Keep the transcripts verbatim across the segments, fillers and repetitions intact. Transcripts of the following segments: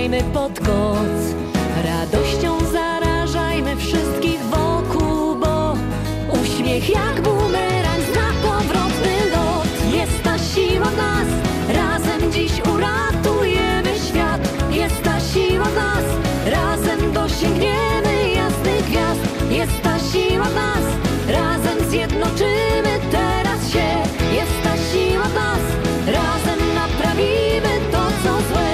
wrzucajmy pod koc. Radością zarażajmy wszystkich wokół, bo uśmiech jak bumerang zna powrotny lot. Jest ta siła w nas, razem dziś uratujemy świat. Jest ta siła w nas, razem dosięgniemy jasnych gwiazd. Jest ta siła w nas, razem zjednoczymy teraz się. Jest ta siła w nas, razem naprawimy to, co złe.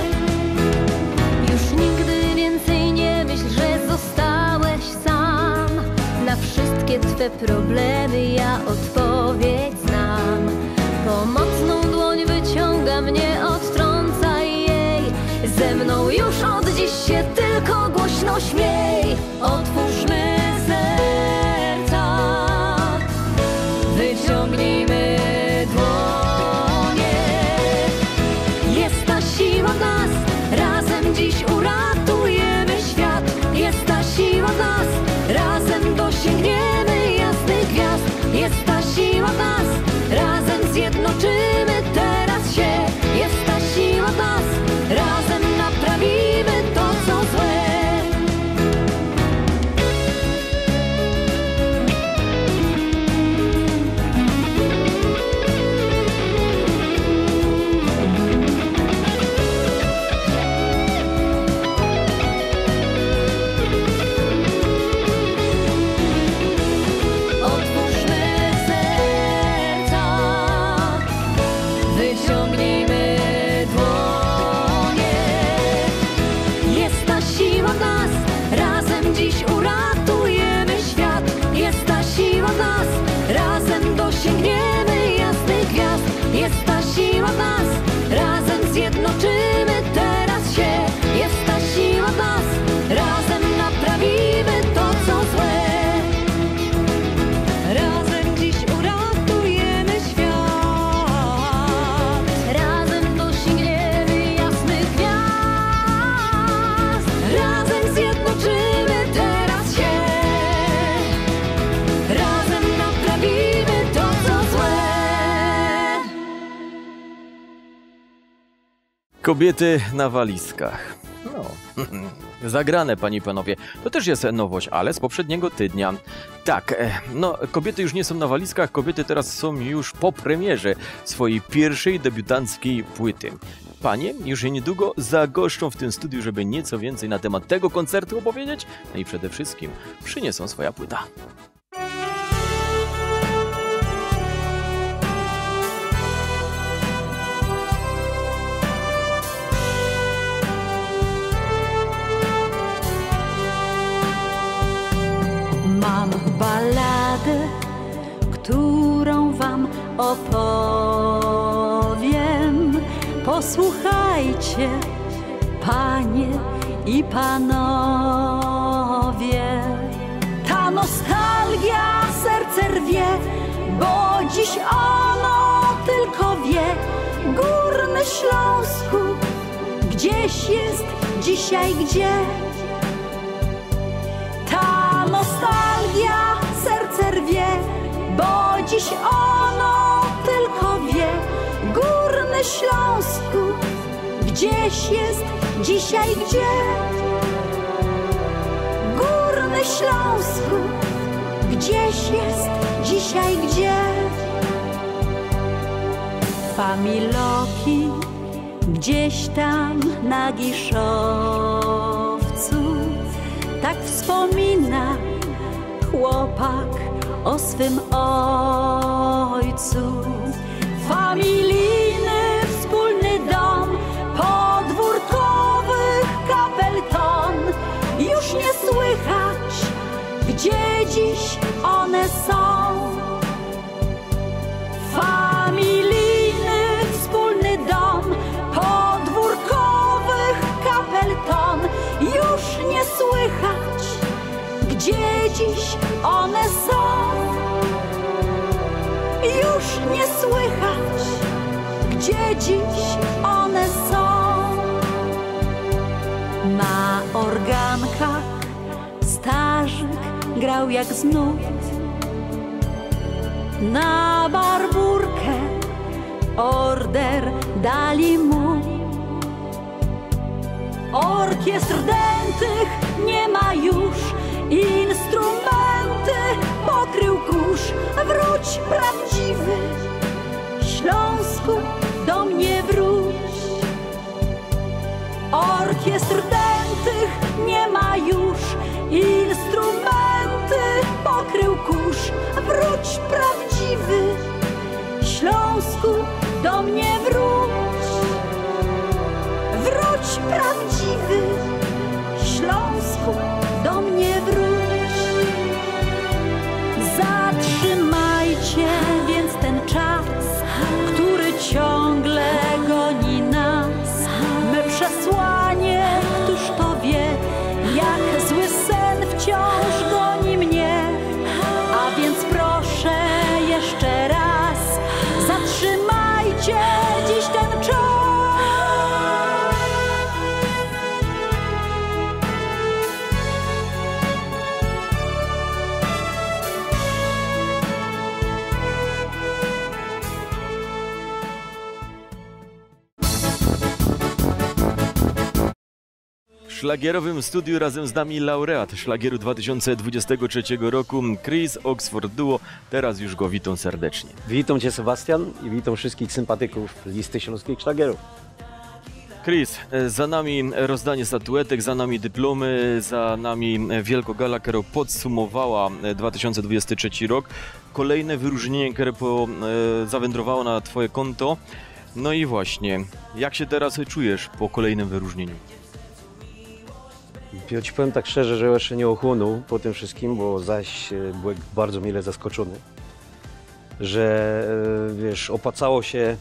Już nigdy więcej nie myśl, że zostałeś sam. Na wszystkie twe problemy ja odpowiedź znam. Pomocną dłoń wyciągam, nie odtrącaj jej. Ze mną już od dziś się tylko głośno śmiej. Otwórzmy serca, wyciągnijmy dłonie. Jest ta siła w nas, razem dziś uratujemy świat. Jest ta siła w nas, razem dosięgniemy jasnych gwiazd. Jest ta siła w nas, razem zjednoczymy teraz się. Jest ta siła w nas, razem naprawimy to, co złe. Dosięgniemy jasnych gwiazd. Jest ta siła w nas, razem zjednoczymy teraz się. Jest ta siła w nas, razem naprawimy to, co złe. Razem dziś uratujemy świat. Razem dosięgniemy jasnych gwiazd. Razem zjednoczymy teraz się. Razem naprawimy to, co złe. Kobiety na walizkach. No, zagrane, panie i panowie. To też jest nowość, ale z poprzedniego tygodnia. Tak, e, no, kobiety już nie są na walizkach, kobiety teraz są już po premierze swojej pierwszej debiutanckiej płyty. Panie już niedługo zagoszczą w tym studiu, żeby nieco więcej na temat tego koncertu opowiedzieć, no i przede wszystkim przyniosą swoja płyta. Mam balladę, którą wam opowiem. Posłuchajcie, panie i panowie. Ta nostalgia serce rwie, bo dziś ono tylko wie. Górny Śląsku gdzieś jest dzisiaj gdzie. Ta nostalgia serce rwie, bo dziś ono tylko wie. Górny Śląsku gdzieś jest dzisiaj gdzie. Górny Śląsku gdzieś jest dzisiaj gdzie. Familoki gdzieś tam na Giszowcu, tak wspomina chłopak o swym ojcu. Familijny wspólny dom, podwórkowych kapelton. Już nie słychać, gdzie dziś one są. Familijny wspólny dom, podwórkowych kapelton. Już nie słychać, gdzie dziś one są. Już nie słychać, gdzie dziś one są. Na organkach starzyk grał jak z nut. Na barburkę order dali mu. Orkiestr dętych nie ma już, instrumenty pokrył kurz. Wróć prawdziwy, Śląsku, do mnie wróć. Orkiestr dętych nie ma już, instrumenty pokrył kurz. Wróć prawdziwy, Śląsku, do mnie wróć. Wróć prawdziwy, Śląsku, do mnie wróć. Zatrzymajcie więc ten czas, który ciągle goni nas. Me przesłanie, któż to wie, jak zły sen wciąż goni mnie. A więc proszę jeszcze raz, zatrzymajcie dziś ten czas. W szlagierowym studiu razem z nami laureat szlagieru dwa tysiące dwudziestego trzeciego roku, Chris Oxford Duo. Teraz już go witam serdecznie. Witam Cię, Sebastian, i witam wszystkich sympatyków listy śląskich szlagierów. Chris, za nami rozdanie statuetek, za nami dyplomy, za nami wielkogala, która podsumowała dwa tysiące dwudziesty trzeci rok. Kolejne wyróżnienie, które po, e, zawędrowało na Twoje konto. No i właśnie, jak się teraz czujesz po kolejnym wyróżnieniu? Ja Ci powiem tak szczerze, że jeszcze nie ochłonął po tym wszystkim, bo zaś byłem bardzo mile zaskoczony, że wiesz, opłacało się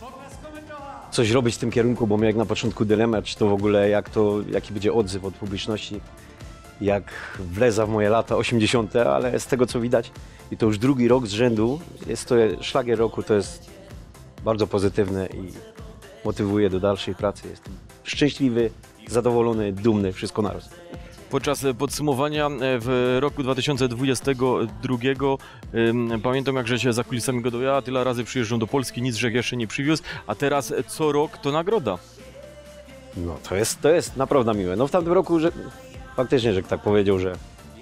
coś robić w tym kierunku, bo miałem na początku dylemat, czy to w ogóle, jak to, jaki będzie odzew od publiczności, jak wleza w moje lata osiemdziesiąte, ale z tego co widać, i to już drugi rok z rzędu, jest to szlagier roku, to jest bardzo pozytywne i motywuje do dalszej pracy. Jestem szczęśliwy, zadowolony, dumny, wszystko naraz. Podczas podsumowania w roku dwa tysiące dwudziestego drugiego ym, pamiętam, jak że się za kulisami gadał, ja tyle razy przyjeżdżam do Polski, nic że jeszcze nie przywiózł, a teraz co rok to nagroda. No to jest, to jest naprawdę miłe. No w tamtym roku, że faktycznie, że tak powiedział, że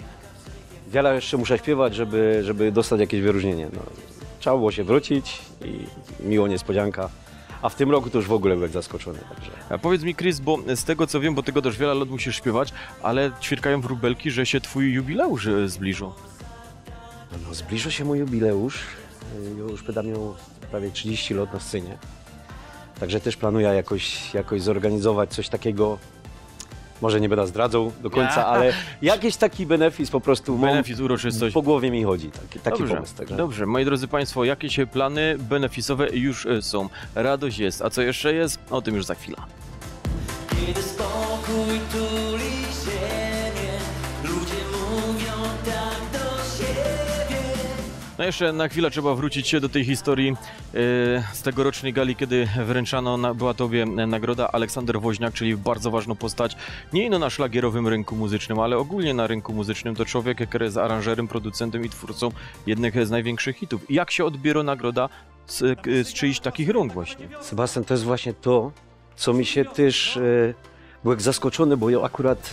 wiele jeszcze muszę śpiewać, żeby, żeby dostać jakieś wyróżnienie. No, trzeba było się wrócić i miła niespodzianka. A w tym roku to już w ogóle byłem zaskoczony. Także. A powiedz mi, Chris, bo z tego co wiem, bo tego też wiele lat musisz śpiewać, ale ćwierkają wróbelki, że się twój jubileusz zbliżył. No, zbliżył się mój jubileusz. Już będę miał prawie trzydzieści lat na scenie. Także też planuję jakoś, jakoś zorganizować coś takiego. Może nie będę zdradzał do końca, ale jakiś taki benefis po prostu. Benefis, uroczystość. Po głowie mi chodzi, taki, taki dobrze, pomysł. Także. Dobrze, moi drodzy Państwo, jakieś plany benefisowe już są. Radość jest, a co jeszcze jest? O tym już za chwilę. Kiedy spokój tuli ziemię, ludzie mówią tak do siebie. No jeszcze na chwilę trzeba wrócić się do tej historii yy, z tegorocznej gali, kiedy wręczano na, była Tobie nagroda. Aleksander Woźniak, czyli bardzo ważną postać, nie ino na szlagierowym rynku muzycznym, ale ogólnie na rynku muzycznym. To człowiek, który jest aranżerem, producentem i twórcą jednych z największych hitów. Jak się odbiera nagroda z, z czyichś takich rąk właśnie? Sebastian, to jest właśnie to, co mi się też... E, byłem zaskoczony, bo ja akurat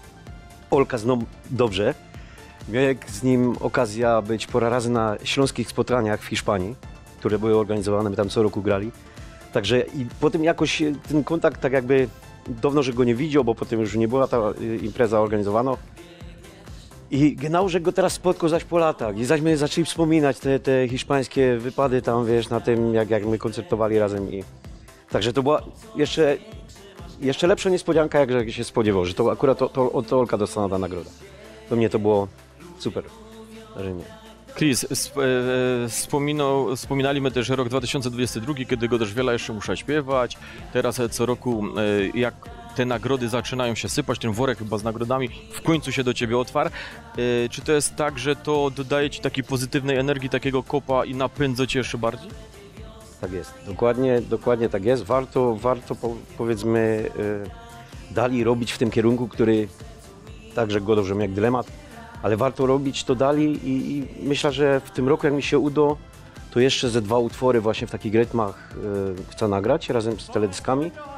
e, Olka znam dobrze. Miałem z nim okazja być parę razy na śląskich spotkaniach w Hiszpanii, które były organizowane, my tam co roku grali. Także i potem jakoś ten kontakt tak jakby dawno, że go nie widział, bo potem już nie była ta impreza organizowana. I genau, że go teraz spotkał zaś po latach i zaś my zaczęli wspominać te, te hiszpańskie wypady tam, wiesz, na tym, jak, jak my koncertowali razem. I także to była jeszcze, jeszcze lepsza niespodzianka, jak się spodziewał, że to akurat to, to, to Olka dostała ta nagroda. Do mnie to było super wrażenie. Chris, sp e, wspominał, wspominaliśmy też rok dwa tysiące dwudziesty drugi, kiedy go też wiele jeszcze muszę śpiewać. Teraz co roku, e, jak te nagrody zaczynają się sypać, ten worek chyba z nagrodami w końcu się do Ciebie otwarł. E, czy to jest tak, że to dodaje Ci takiej pozytywnej energii, takiego kopa i napędza Cię jeszcze bardziej? Tak jest, dokładnie, dokładnie tak jest. Warto, warto po, powiedzmy e, dalej robić w tym kierunku, który także go dobrze jak dylemat, ale warto robić to dalej i, i myślę, że w tym roku, jak mi się uda, to jeszcze ze dwa utwory właśnie w takich rytmach e, chcę nagrać razem z teledyskami.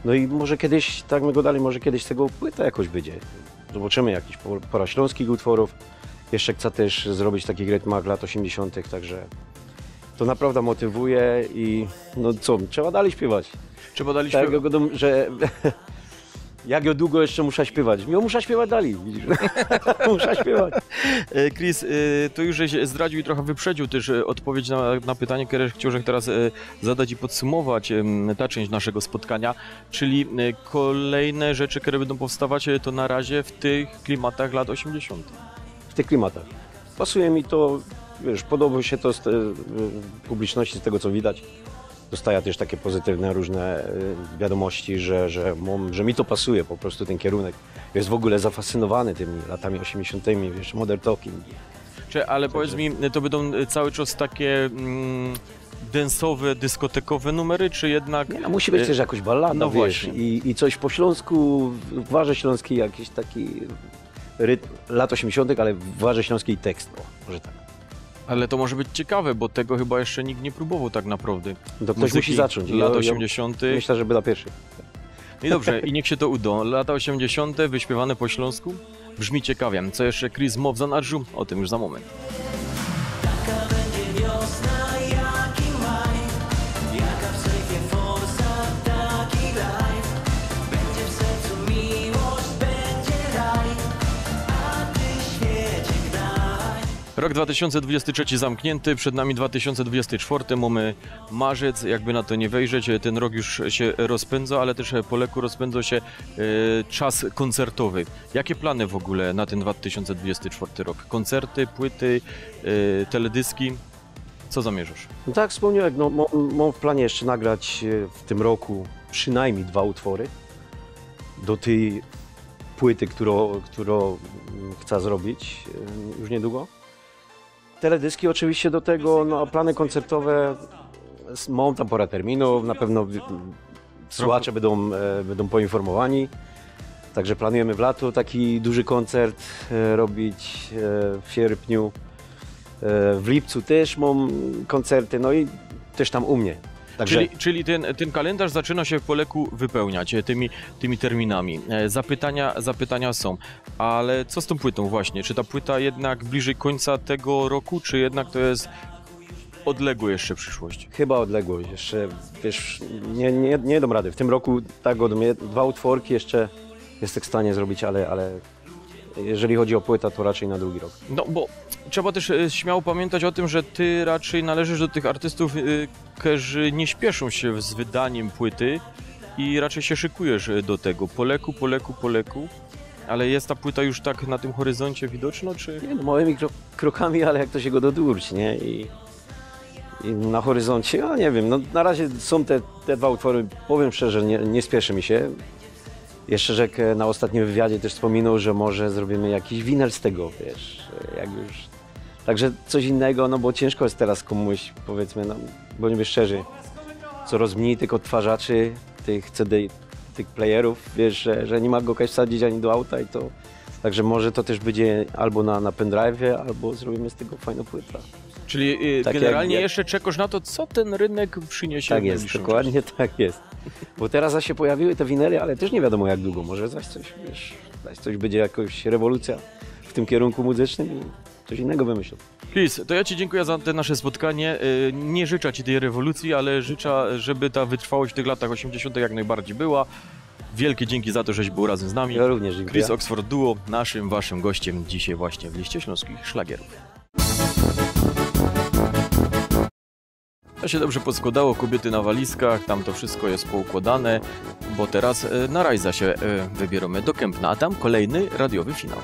No i może kiedyś, tak my go dalej, może kiedyś z tego płyta jakoś będzie. Zobaczymy jakiś pora śląskich utworów. Jeszcze chcę też zrobić taki rytmach lat osiemdziesiątych, także to naprawdę motywuje i no co, trzeba dalej śpiewać. Trzeba dalej Tak, śpiewać. że jak ja długo jeszcze muszę śpiewać? Ja muszę śpiewać dalej, widzisz? Muszę śpiewać. E, Chris, e, to już żeś zdradził i trochę wyprzedził też e, odpowiedź na, na pytanie, które chciałbym teraz e, zadać i podsumować e, ta część naszego spotkania, czyli e, kolejne rzeczy, które będą powstawać, e, to na razie w tych klimatach lat osiemdziesiątych. W tych klimatach. Pasuje mi to, wiesz, podoba się to z te, publiczności, z tego co widać. Dostaję też takie pozytywne różne wiadomości, że, że, że mi to pasuje, po prostu ten kierunek. Jest w ogóle zafascynowany tymi latami osiemdziesiątymi, wiesz, modern talking. Czy, ale powiedz mi, to będą cały czas takie mm, densowe, dyskotekowe numery, czy jednak... Nie, no, musi być też jakoś ballada, no wiesz, właśnie. i, i coś po śląsku, w Gwarze Śląskiej jakiś taki rytm lat osiemdziesiątych, ale w Gwarze Śląskiej tekst, o, może tak. Ale to może być ciekawe, bo tego chyba jeszcze nikt nie próbował tak naprawdę. To ktoś Muzyki musi zacząć. Lat Ja- osiemdziesiątych. Ja myślę, że była pierwszy. I dobrze, i niech się to uda. Lata osiemdziesiąte wyśpiewane po śląsku. Brzmi ciekawie. Co jeszcze Chris Mow w zanadrzu? O tym już za moment. Taka będzie wiosna, jaki maj, jaka w sejfie forsa, taki life. Będzie w sercu miłość, będzie raj, a ty świecie gnaj. Rok dwa tysiące dwudziesty trzeci zamknięty, przed nami dwa tysiące dwudziesty czwarty, mamy marzec, jakby na to nie wejrzeć, ten rok już się rozpędza, ale też po leku rozpędza się e, czas koncertowy. Jakie plany w ogóle na ten dwa tysiące dwudziesty czwarty rok? Koncerty, płyty, e, teledyski? Co zamierzasz? No tak jak wspomniałem, no, mam, mam w planie jeszcze nagrać e, w tym roku przynajmniej dwa utwory do tej płyty, którą, którą mm, chcę zrobić e, już niedługo. Teledyski oczywiście do tego, no a plany koncertowe, s- mam tam parę terminów, na pewno mm, słuchacze będą, e, będą poinformowani. Także planujemy w lato taki duży koncert e, robić e, w sierpniu. E, w lipcu też mam koncerty, no i też tam u mnie. Także Czyli, czyli ten, ten kalendarz zaczyna się po leku wypełniać e, tymi, tymi terminami. E, Zapytania, zapytania są, ale co z tą płytą właśnie? Czy ta płyta jednak bliżej końca tego roku, czy jednak to jest odległa jeszcze przyszłość? chyba odległość jeszcze, wiesz, nie, nie, nie dam rady. W tym roku tak od mnie dwa utworki jeszcze jestem w stanie zrobić, ale, ale jeżeli chodzi o płytę, to raczej na drugi rok. No bo trzeba też e, śmiało pamiętać o tym, że ty raczej należysz do tych artystów, e, którzy nie śpieszą się z wydaniem płyty i raczej się szykujesz e, do tego. Po leku, po leku, po leku. Ale jest ta płyta już tak na tym horyzoncie widoczna, czy... Nie, no, małymi kro krokami, ale jak to się go dodurć, nie? I, i na horyzoncie, ja nie wiem, no na razie są te, te dwa utwory, powiem szczerze, nie, nie spieszy mi się. Jeszcze Rzek na ostatnim wywiadzie też wspominał, że może zrobimy jakiś winyl z tego, wiesz, jak już... Także coś innego, no bo ciężko jest teraz komuś, powiedzmy, no, bądźmy szczerzy, coraz mniej tych odtwarzaczy, tych C D, tych playerów, wiesz, że, że nie ma go kaj wsadzić ani do auta i to... Także może to też będzie albo na, na pendrive'ie, albo zrobimy z tego fajną płytę. Czyli e, Tak jak- generalnie jak- jeszcze czekasz na to, co ten rynek przyniesie Tak w jest, najbliższym dokładnie tak jest. Bo teraz zaś się pojawiły te winyli, ale też nie wiadomo jak długo. Może zaś coś, wiesz, zaś coś będzie jakaś rewolucja w tym kierunku muzycznym i coś innego wymyślą. Chris, to ja Ci dziękuję za to nasze spotkanie. E, Nie życzę Ci tej rewolucji, ale życzę, żeby ta wytrwałość w tych latach osiemdziesiątych jak najbardziej była. Wielkie dzięki za to, żeś był razem z nami. Ja również dziękuję. Chris Oxford Duo, naszym, waszym gościem dzisiaj właśnie w liście śląskich szlagierów. To się dobrze poskładało, kobiety na walizkach, tam to wszystko jest poukładane, bo teraz e, na Rajza się e, wybieramy do Kępna, a tam kolejny radiowy finał.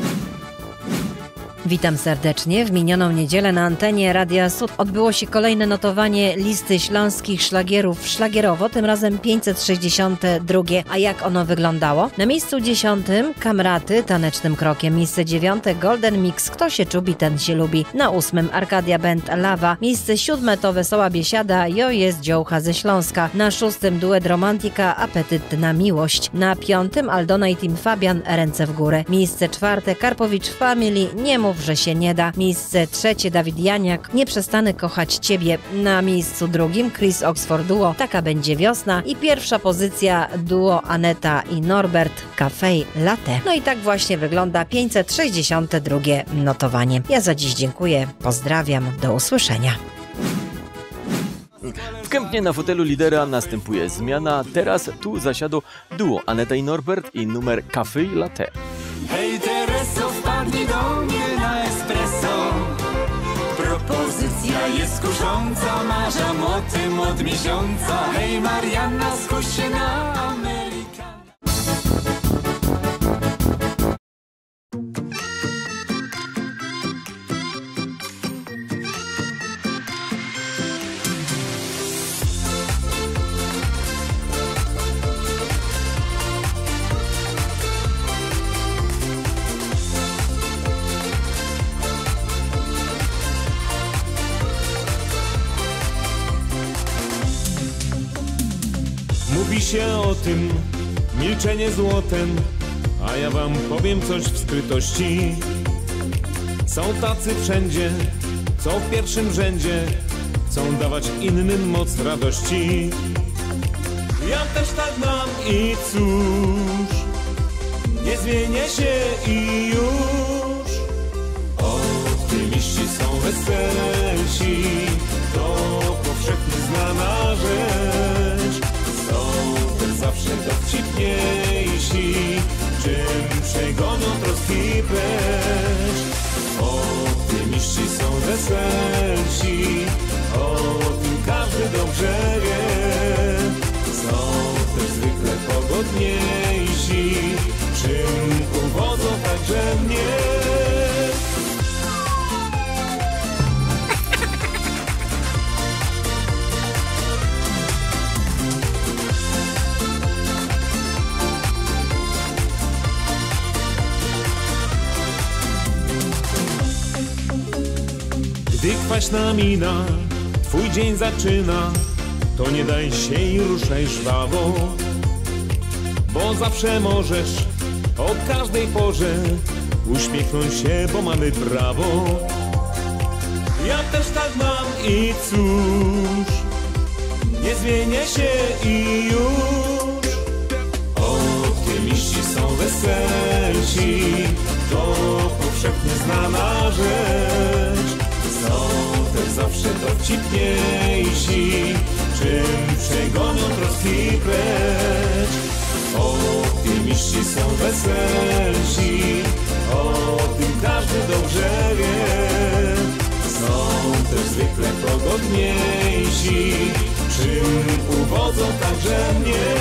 Witam serdecznie. W minioną niedzielę na antenie Radia Sud odbyło się kolejne notowanie listy śląskich szlagierów szlagierowo, tym razem pięćset sześćdziesiąte drugie. A jak ono wyglądało? Na miejscu dziesiątym Kamraty tanecznym krokiem, miejsce dziewiąte Golden Mix, kto się czubi, ten się lubi. Na ósmym Arkadia Band Lawa, miejsce siódme to Wesoła Biesiada, Jo jest dziołcha ze Śląska. Na szóstym duet Romantika, Apetyt na miłość. Na piątym Aldona i Team Fabian, Ręce w górę. Miejsce czwarte Karpowicz Family, Nie mów, że się nie da. Miejsce trzecie Dawid Janiak, Nie przestanę kochać Ciebie. Na miejscu drugim Chris Oxford Duo, Taka będzie wiosna. I pierwsza pozycja duo Aneta i Norbert, Cafe Latte. No i tak właśnie wygląda pięćset sześćdziesiąte drugie notowanie. Ja za dziś dziękuję, pozdrawiam, do usłyszenia. W Kępnie na fotelu lidera następuje zmiana. Teraz tu zasiadło duo Aneta i Norbert i numer Cafe Latte. Hej Tereso, wpadnij do mnie na espresso. Propozycja jest kusząca, marzam o tym od miesiąca. Hej Marianna, skuś się na Amerykana. Mówi się o tym, milczenie złotem, a ja wam powiem coś w skrytości. Są tacy wszędzie, co w pierwszym rzędzie chcą dawać innym moc radości. Ja też tak mam i cóż, nie zmienię się i już. Optymiści są weselsi, to powszechnie znana rzecz. Są też zawsze dowcipniejsi, czym przegonią troski precz. Optymiści są weselsi, o tym każdy dobrze wie. Są też zwykle pogodniejsi, czym uwodzą także mnie. Gdy kwaśna mina twój dzień zaczyna, to nie daj się i ruszaj żwawo, bo zawsze możesz o każdej porze uśmiechnąć się, bo mamy prawo. Ja też tak mam i cóż, nie zmienię się i już. Optymiści są weselsi, to powszechnie znana rzecz. Są też zawsze dowcipniejsi, czym przegonią troski precz. Optymiści są weselsi, o tym każdy dobrze wie. Są też zwykle pogodniejsi, czym uwodzą także mnie.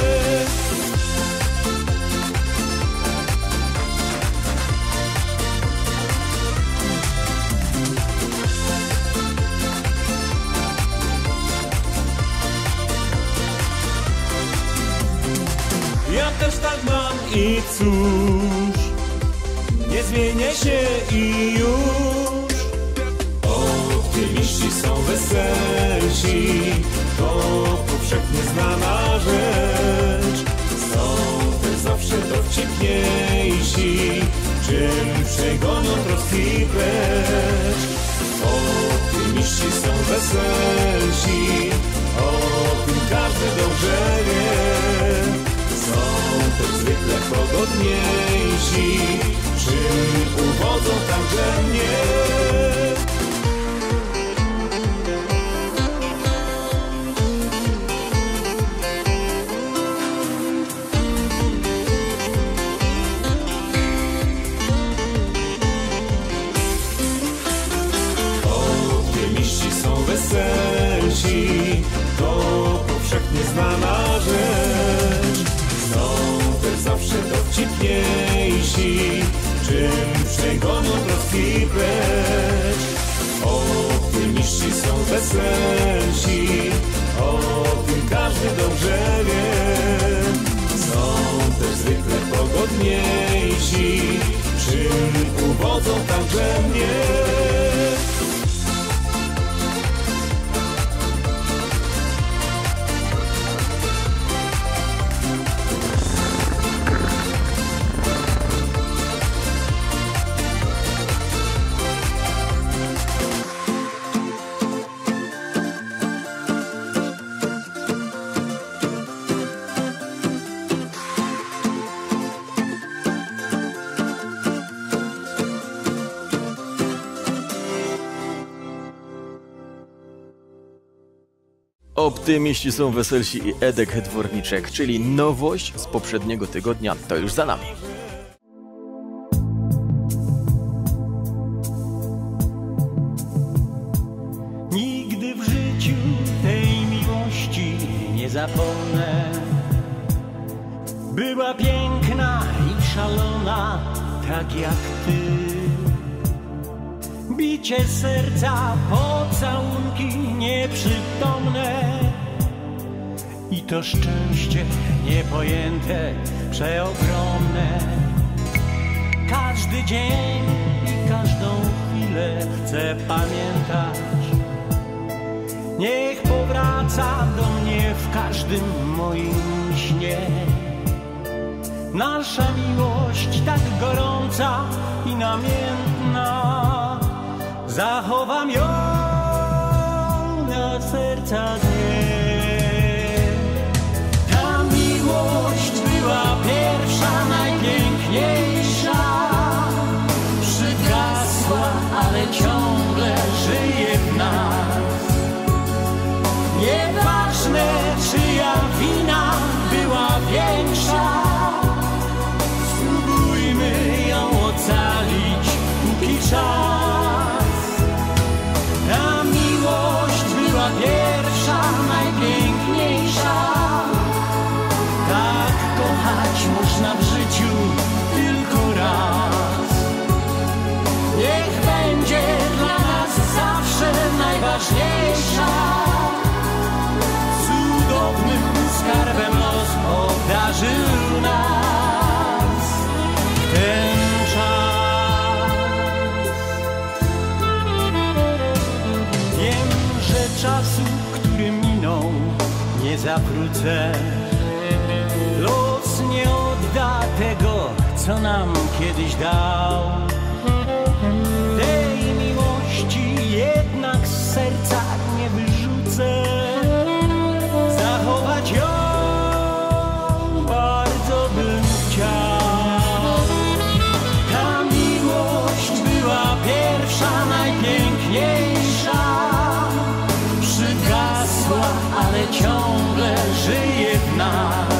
Ja też tak mam i cóż, nie zmienię się i już. Optymiści są weselsi, to powszechnie znana rzecz. Są też zawsze dowcipniejsi, czym przegonią troski precz. Optymiści są weselsi, o tym każdy dobrze wie. Są też zwykle pogodniejsi, czym uwodzą także mnie. Optymiści są weselsi, to powszechnie znana rzecz. Są też zawsze dowcipniejsi, czym przegonią troski precz. Optymiści są weselsi, o tym każdy dobrze wie. Są też zwykle pogodniejsi, czym uwodzą także mnie. Optymiści są weselsi i Edek Dworniczek, czyli nowość z poprzedniego tygodnia, to już za nami. Nigdy w życiu tej miłości nie zapomnę. Była piękna i szalona, tak jak ty. Bicie serca, pocałunki nieprzytomne i to szczęście niepojęte, przeogromne. Każdy dzień i każdą chwilę chcę pamiętać. Niech powraca do mnie w każdym moim śnie. Nasza miłość tak gorąca i namiętna, zachowam ją na serca dnie. Ta miłość była pierwsza, najpiękniejsza. Przygasła, ale ciągle żyje w nas. Nieważne, czyja wina była większa, spróbujmy ją ocalić, póki czas. Ta miłość była pierwsza, najpiękniejsza. Tak kochać można w życiu tylko raz. Niech będzie dla nas zawsze najważniejsza. Cudownym skarbem los obdarzył nas w ten czas. Wiem, że czasu, który minął, nie zawrócę. Los nie odda tego, co nam kiedyś dał. Tej miłości jednak z serca nie wyrzucę. Zachować ją bardzo bym chciał. Ta miłość była pierwsza, najpiękniejsza. Przygasła, ale ciągle żyje w nas.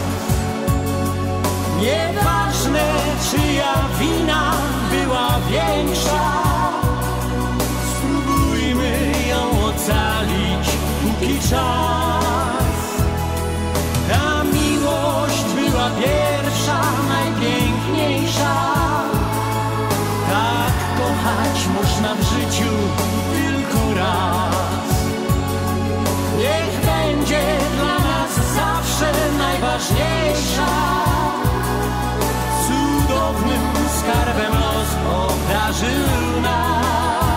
Nieważne, czyja wina była większa, spróbujmy ją ocalić, póki czas. Ta miłość była pierwsza, najpiękniejsza. Tak kochać można w życiu tylko raz. Niech będzie dla nas zawsze najważniejsza. Cudownym skarbem los obdarzył nas.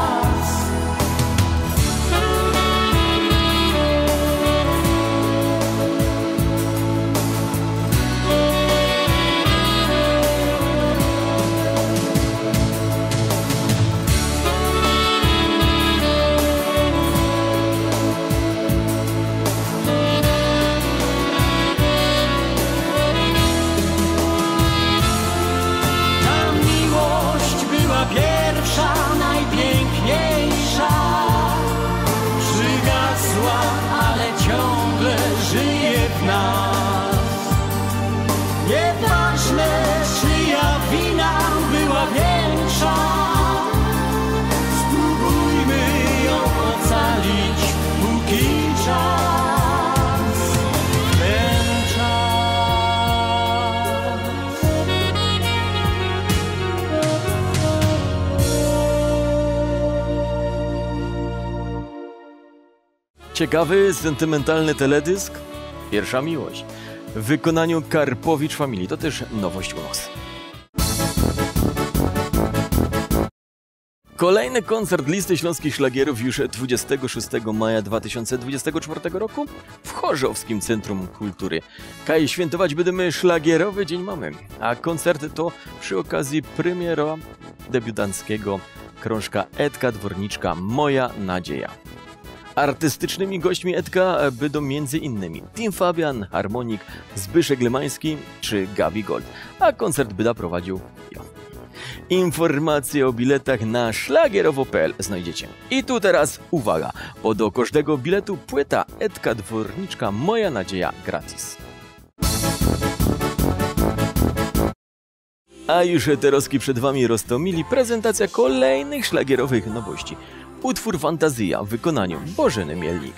Pierwsza, najpiękniejsza. Przygasła, ale ciągle żyje w nas. Nieważne, czyja wina była większa, spróbujmy ją ocalić, póki czas. Ten czas. Ciekawy, sentymentalny teledysk? Pierwsza miłość. W wykonaniu Karpowicz Family. To też nowość u nas. Kolejny koncert listy śląskich szlagierów już dwudziestego szóstego maja dwa tysiące dwudziestego czwartego roku w Chorzowskim Centrum Kultury. Kaj świętować będziemy szlagierowy Dzień Mamy, a koncert to przy okazji premiera debiutanckiego krążka Edka Dworniczka Moja Nadzieja. Artystycznymi gośćmi Edka będą między innymi Tim Fabian, harmonik, Zbyszek Lemański czy Gabi Gold, a koncert będę prowadził ja. Informacje o biletach na szlagierowo kropka p l znajdziecie. I tu teraz uwaga, bo do każdego biletu płyta Edka Dworniczka Moja nadzieja gratis. A już heteroski przed wami Rostomili, prezentacja kolejnych szlagierowych nowości. Utwór Fantazja w wykonaniu Bożeny Mielnik.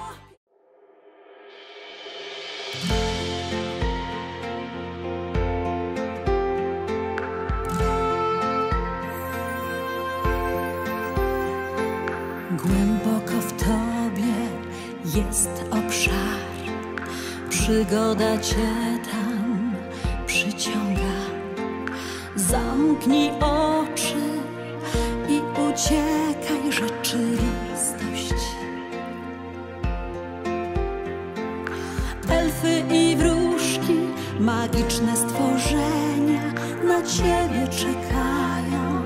Głęboko w tobie jest obszar, przygoda cię tam przyciąga. Zamknij oczy i uciekaj rzeczywistość. Elfy i wróżki, magiczne stworzenia na ciebie czekają.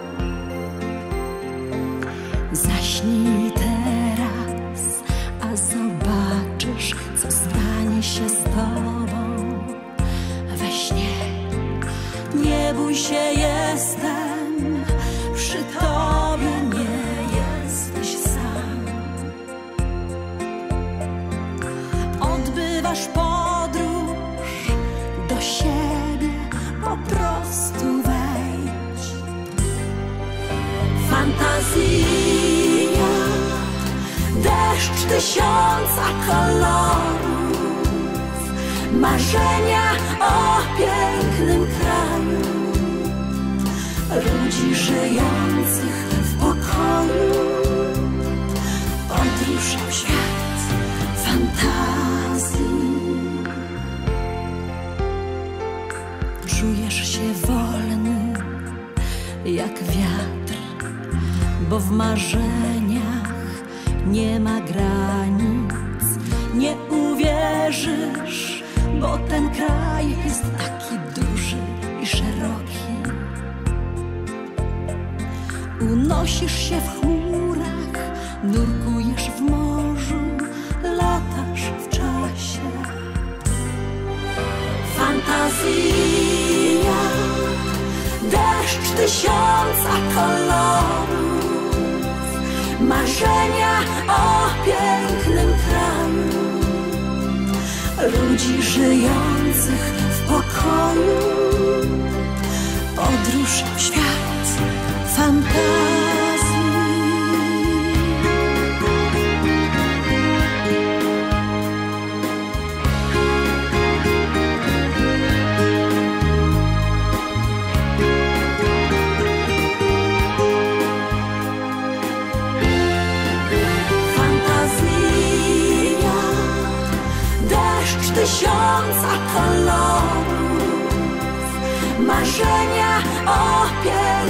Zaśnij teraz, a zobaczysz, co stanie się z tobą we śnie. Nie bój się, jestem przy tobie, nie jesteś sam. Odbywasz podróż do siebie, po prostu wejdź. Fantazja, deszcz tysiąca kolorów, marzenia o pięknym kraju, ludzi żyjących w pokoju. Podróż w świat fantazji. Czujesz się wolny jak wiatr, bo w marzeniach nie ma granic. Nie uwierzysz, bo ten kraj jest taki duży i szeroki. Unosisz się w chmurach, nurkujesz w morzu, latasz w czasie. Fantazja, deszcz tysiąca kolorów, marzenia o pięknym kraju, ludzi żyjących w pokoju. Podróż w świat fantazji. Fantazja, deszcz tysiąca kolorów, marzenia o pięknym